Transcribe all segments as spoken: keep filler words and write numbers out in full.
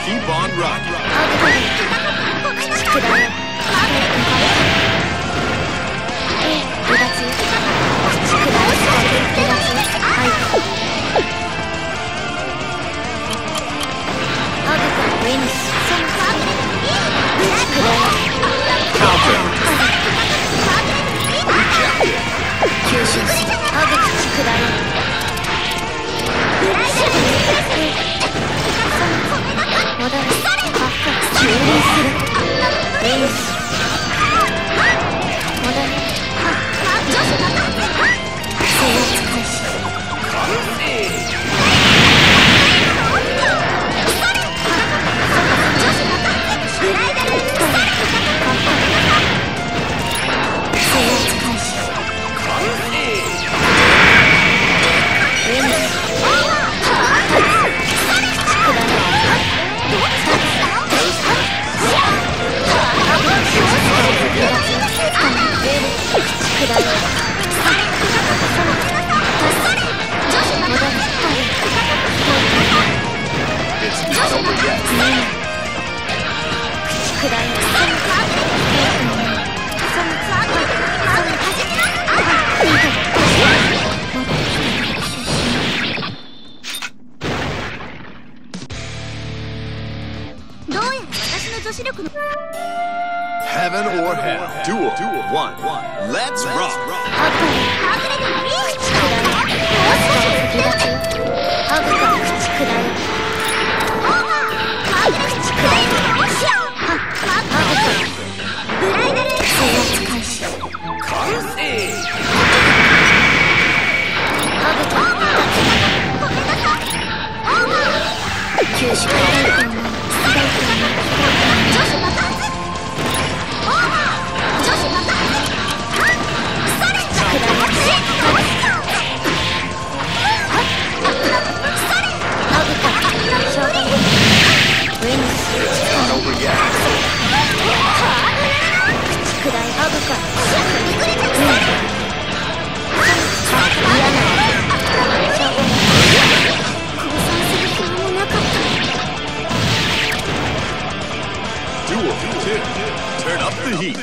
Keep on rocking. 口くだよ。離脱。口くだよ。離脱。はい。ハグかウェニス。口くだよ。吸収する。ハグ口くだよ。戻る。蹂躙する。ウェニス。戻る。制圧開始。 Heaven or hell. Duel. One. Let's rock. Turn up the heat.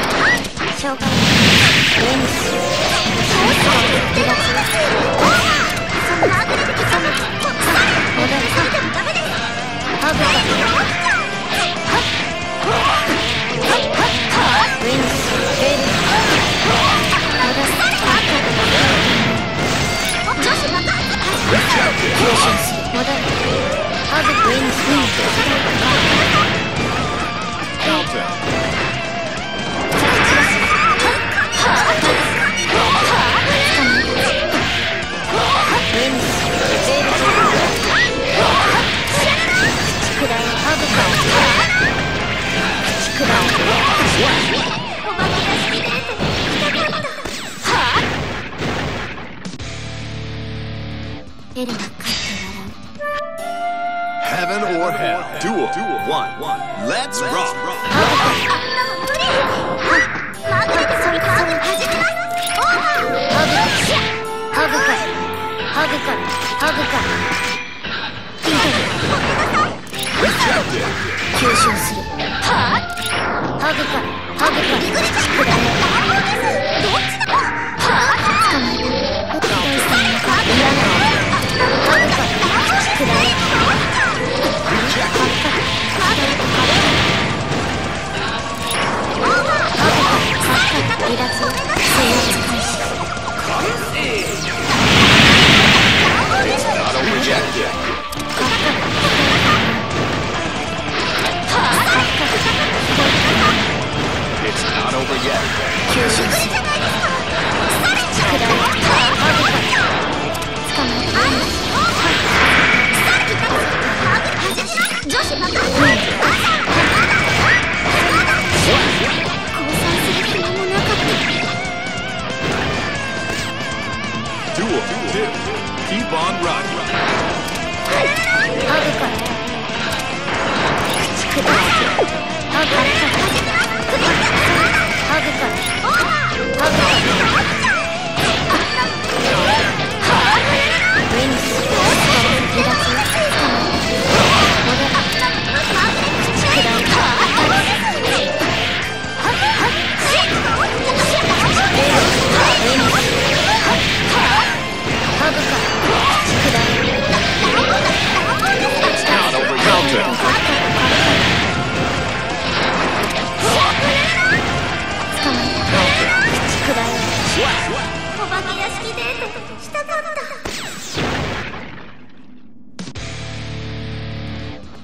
Heaven or hell. Duel. One. Let's rock. It's not over yet.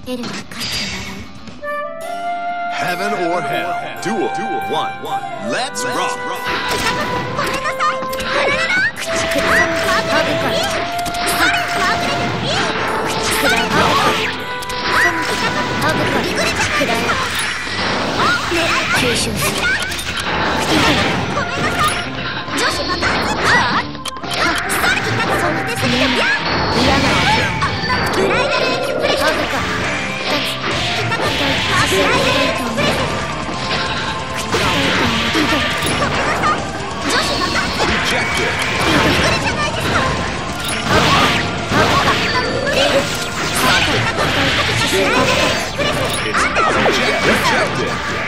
エルは勝って笑 Heaven or hell. Duel. One. Let's rock. ごめんなさい。あららら。口くらい。ハグから。それはぐれていい。口くらい。ハグから。口くらい。狙い吸収する。ごめんなさい。女子爆発。ああ。さっきたかそんな手すぎてもや。嫌なわけ。あんなブライダルエクスプレス。ハグから。きたかった。ブライダルエクスプレス。 Rejected. Rejected.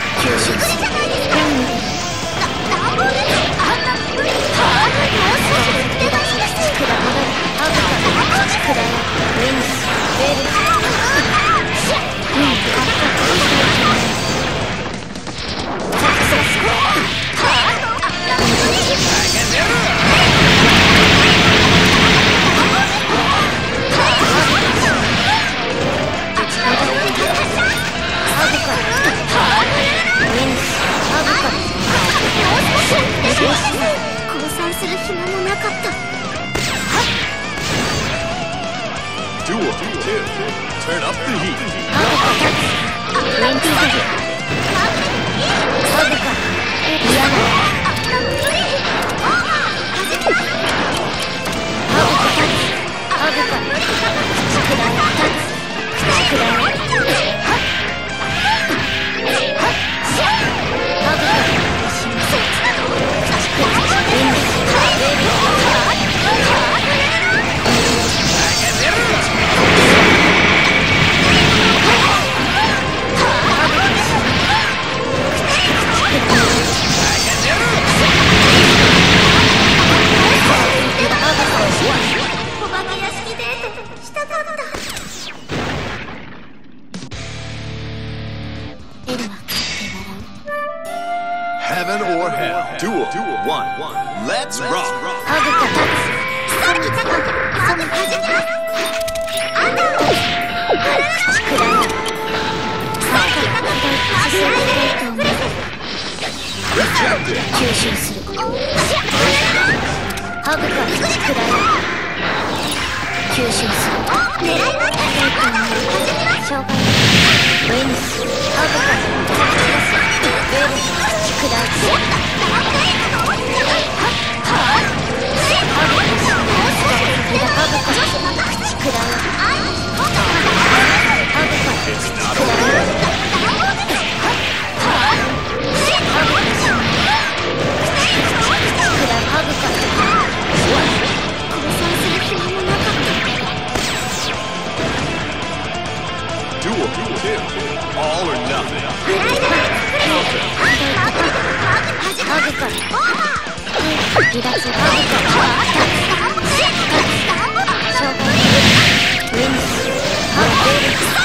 Duel two. Turn up the heat. Heaven or hell. Duel. One. Let's rock. ハグかさっきたかそのはじきます。あんた口くらい。さっきたかブライダルエクスプレス。吸収する。ハグか口くらい。吸収する。狙います。紹介。ウィンス。ハグかウェルス。くらい。 Duel two. All or nothing. ハグから離脱ハグから紹介ウィンスハグベル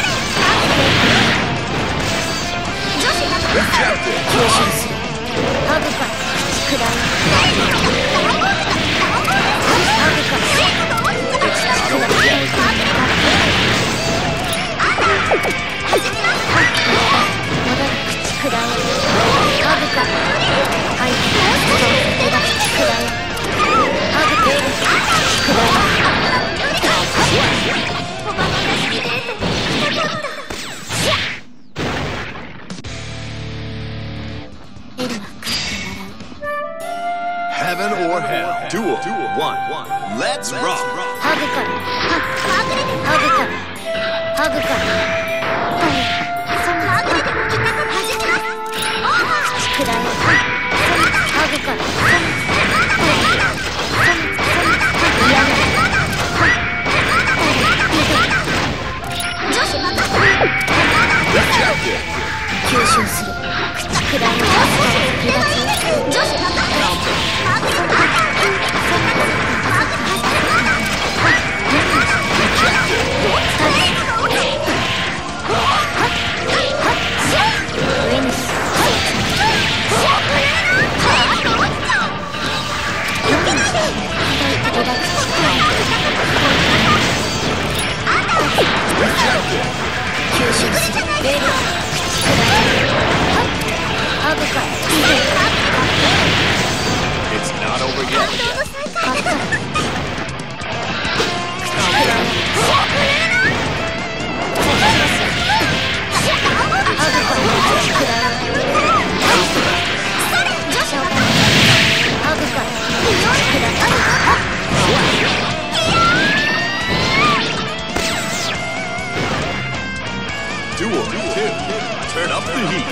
吸収するハグから口くらいハグから Heaven or hell. Duel. One. Let's rock. ハグからハグからハグからそんなハグでもきたかはじきます。口くらいハグから吸収する口くらい離脱女子バカ吸収 Duel two. Turn up the heat.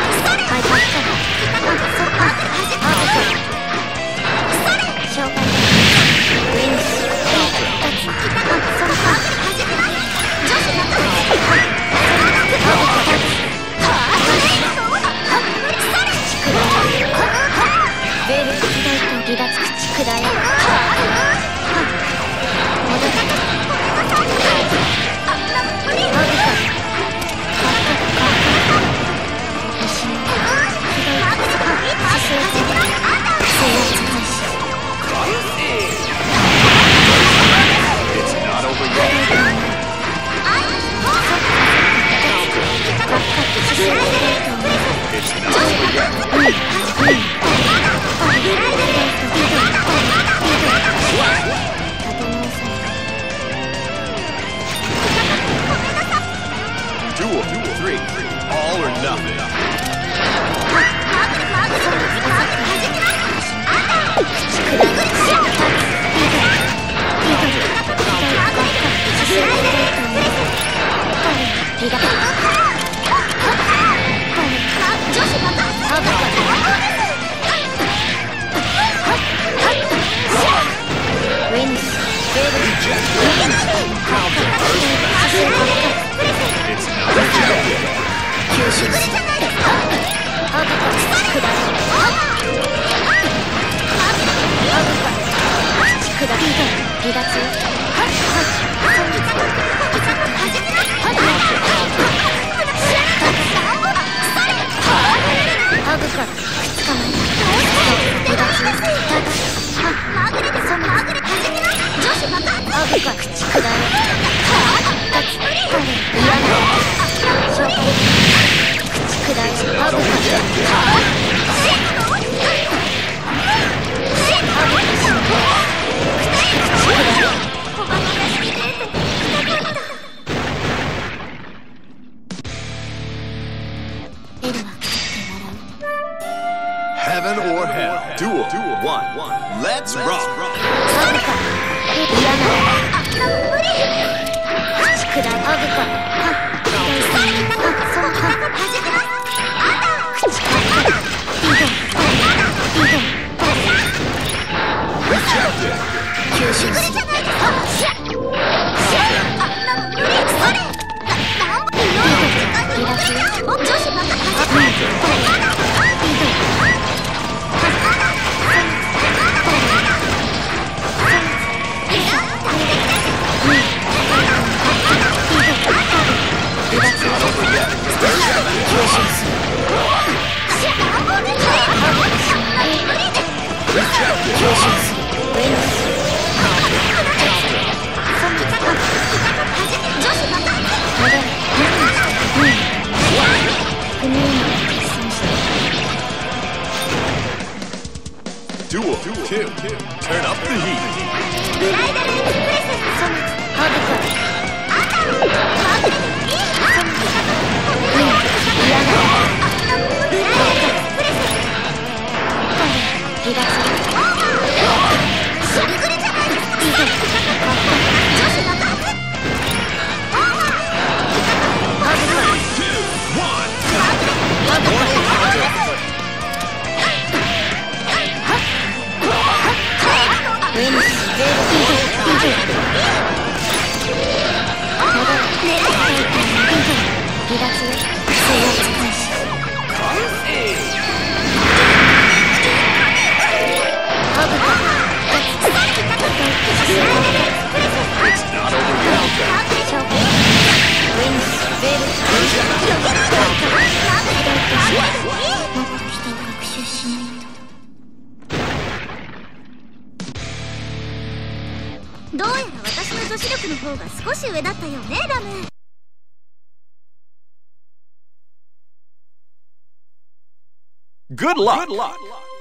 Duel three. All or nothing. Heaven or hell. Duel one. Let's rock. Rejected. Duel two. Turn up the heat. どうやら私の女子力の方が少し上だったよね、ラム。 Good luck. Good luck.